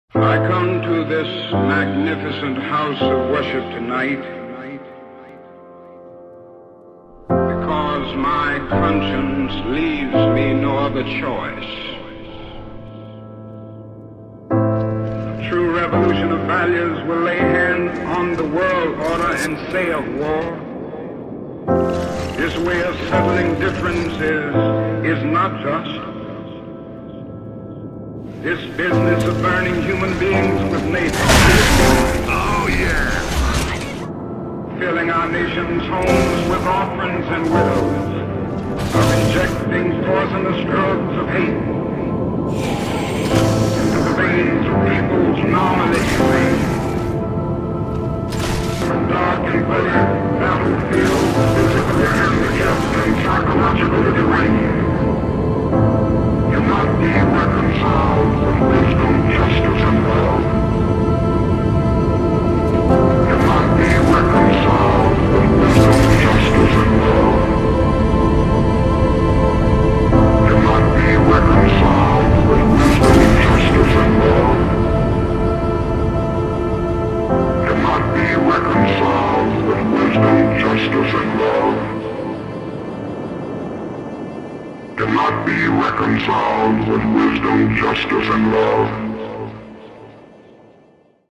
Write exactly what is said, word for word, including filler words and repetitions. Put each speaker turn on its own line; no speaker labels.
I come to this magnificent house of worship tonight because my conscience leaves me no other choice. A true revolution of values will lay hands on the world order and say of war, this way of settling differences is not just. This business of burning human beings with nature. Oh yeah! Filling our nation's homes with orphans and widows, of injecting poisonous drugs of hate into the veins of people's normally humane. From dark and bloody battlefields, physically handicapped and psychologically deranged, cannot be reconciled with wisdom, justice, and love. Cannot be reconciled with wisdom, justice, and love. Cannot be reconciled with wisdom, justice, and love. Cannot be reconciled with wisdom, justice, and love. Cannot be reconciled with wisdom, justice, and love.